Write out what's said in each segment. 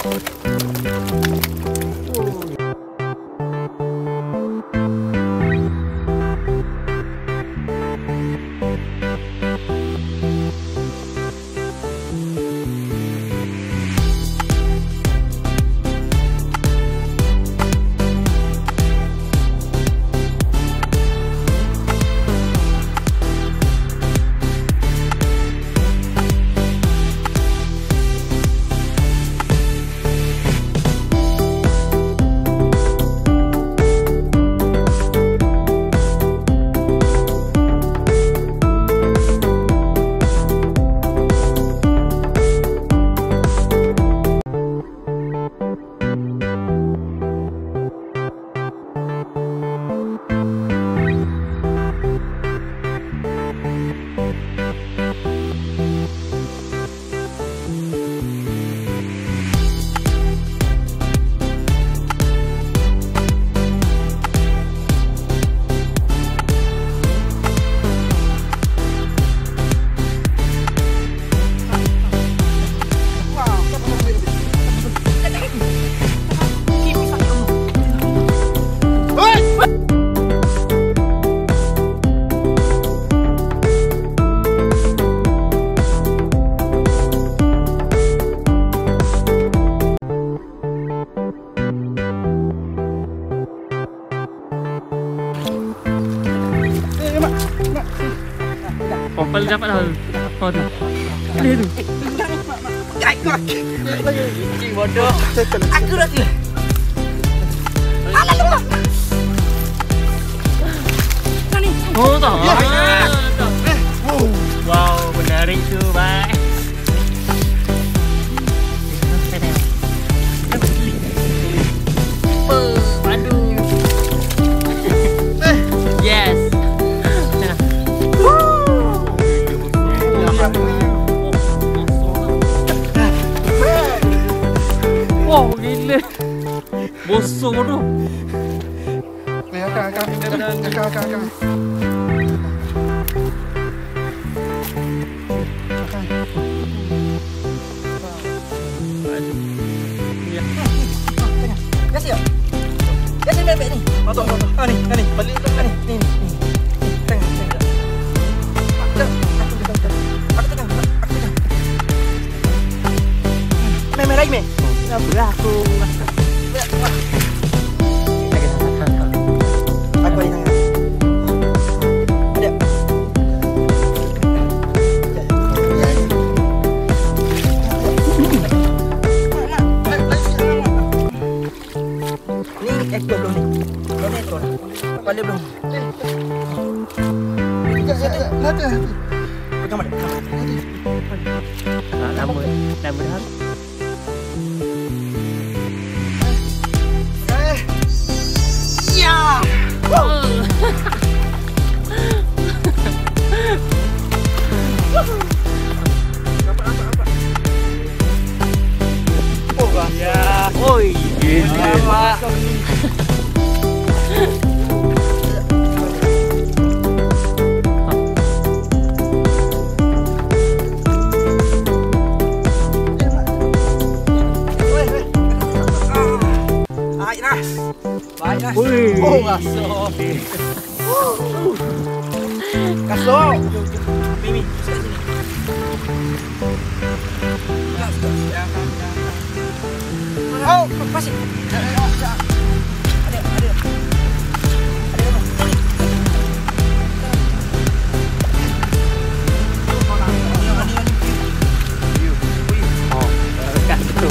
Popel dapat dah. Oh tu. Ini tu. Cing bodoh. Aku dah tu. Alah lupa. Sini. Oh tak. Wow, menarik tu, bye. Aduh. Yes. Wow, gila. Bosong tu. Akak. Ya siap. Ya sini bebek ni. Potong. Ni. Balik tu ni. Tengah. Aku tengah. Meh lagi meh. Kenapa aku? Aku ni tengah. Ada. Ni ekor belum ni. Belum ekor. Kepala belum. Lada. Pegang mana? Lama dah. Ya. Oh, ya. Oi, gila. Baiklah. Oi. Oh, masuk. Masuk. Mimi, kat sini. Oh, pasik. Ada. Oh, kat situ.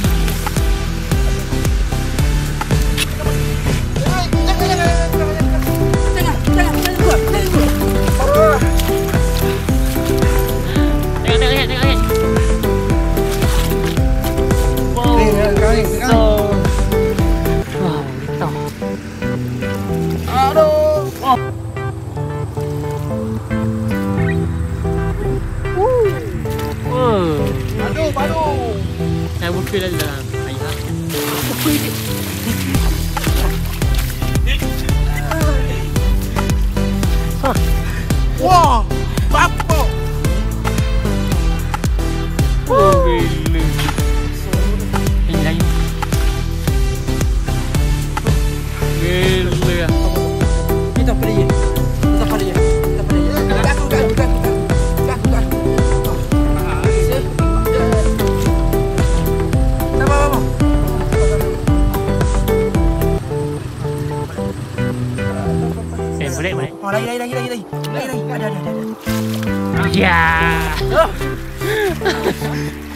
Padu. Saya bukit lagi dalam air. Wah, apa? Oh, gila. Ini Boleh, boleh. Oh, lagi. Ada. Ya. Oh.